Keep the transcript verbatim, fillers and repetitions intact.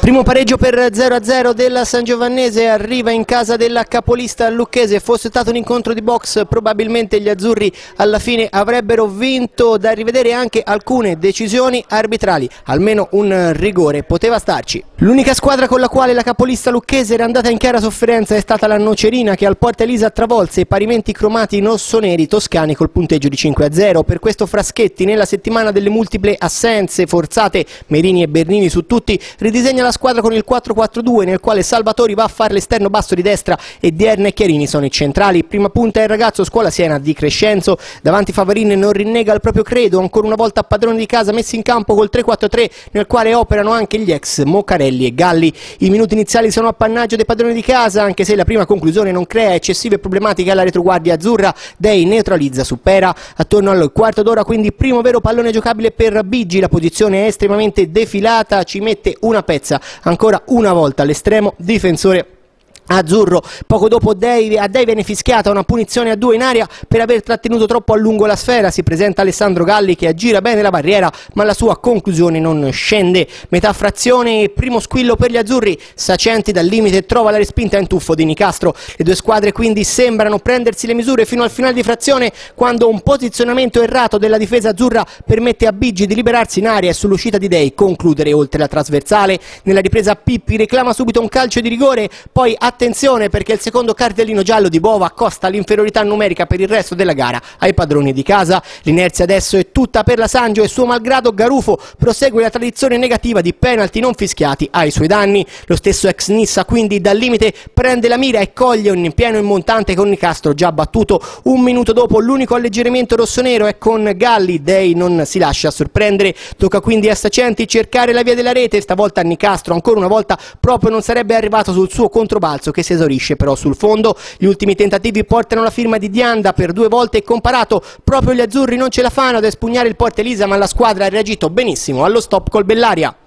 Primo pareggio per zero a zero della Sangiovannese, arriva in casa della capolista lucchese. Fosse stato un incontro di box probabilmente gli azzurri alla fine avrebbero vinto. Da rivedere anche alcune decisioni arbitrali, almeno un rigore poteva starci. L'unica squadra con la quale la capolista lucchese era andata in chiara sofferenza è stata la Nocerina, che al Porta Elisa travolse i parimenti cromati rossoneri toscani col punteggio di cinque a zero. Per questo Fraschetti, nella settimana delle multiple assenze forzate, Merini e Bernini su tutti, ridisegna la squadra con il quattro quattro due, nel quale Salvatori va a fare l'esterno basso di destra e Dierna e Chiarini sono i centrali. Prima punta è il ragazzo Scuola Siena di Crescenzo, davanti Favarin non rinnega il proprio credo, ancora una volta padrone di casa messi in campo col tre quattro tre, nel quale operano anche gli ex Mocarelli e Galli. I minuti iniziali sono appannaggio dei padroni di casa, anche se la prima conclusione non crea eccessive problematiche alla retroguardia azzurra. Dei neutralizza Suppera. Attorno al quarto d'ora quindi primo vero pallone giocabile per Bigi, la posizione è estremamente defilata, ci mette una pezza ancora una volta all'estremo difensore azzurro. Poco dopo Dei, a Dei viene fischiata una punizione a due in aria per aver trattenuto troppo a lungo la sfera. Si presenta Alessandro Galli che aggira bene la barriera, ma la sua conclusione non scende. Metà frazione, primo squillo per gli azzurri. Sacenti dal limite trova la respinta in tuffo di Nicastro. Le due squadre quindi sembrano prendersi le misure fino al finale di frazione, quando un posizionamento errato della difesa azzurra permette a Bigi di liberarsi in aria e sull'uscita di Dei concludere oltre la trasversale. Nella ripresa Pippi reclama subito un calcio di rigore, poi a attenzione perché il secondo cartellino giallo di Bova costa l'inferiorità numerica per il resto della gara ai padroni di casa. L'inerzia adesso è tutta per la Sangio e suo malgrado Garufo prosegue la tradizione negativa di penalty non fischiati ai suoi danni. Lo stesso ex Nissa quindi dal limite prende la mira e coglie un pieno in montante con Nicastro già battuto. Un minuto dopo l'unico alleggerimento rossonero è con Galli. Dei non si lascia sorprendere, tocca quindi a Sacenti cercare la via della rete. Stavolta Nicastro ancora una volta proprio non sarebbe arrivato sul suo controbalzo, che si esaurisce però sul fondo. Gli ultimi tentativi portano la firma di Dianda per due volte comparato. Proprio gli azzurri non ce la fanno ad espugnare il Porta Elisa, ma la squadra ha reagito benissimo allo stop col Bellaria.